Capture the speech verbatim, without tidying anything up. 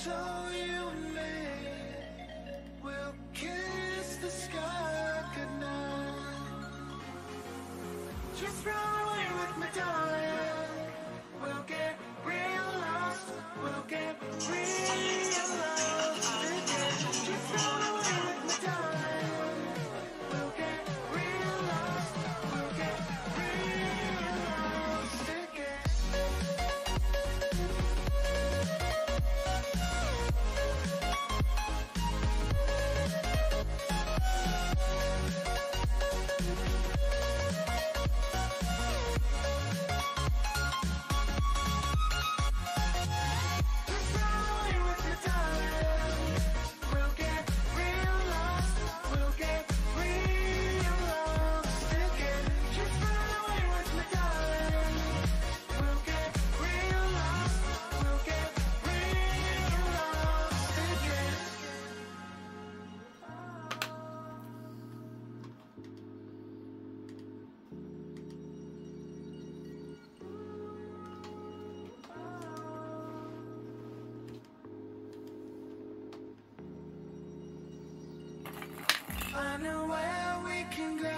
So you and me will kiss the sky goodnight. Just run away with me, darling. We'll get real lost. We'll get real lost again. Just run away with me, darling. We'll get real lost. We'll get real lost again. I know where we can go.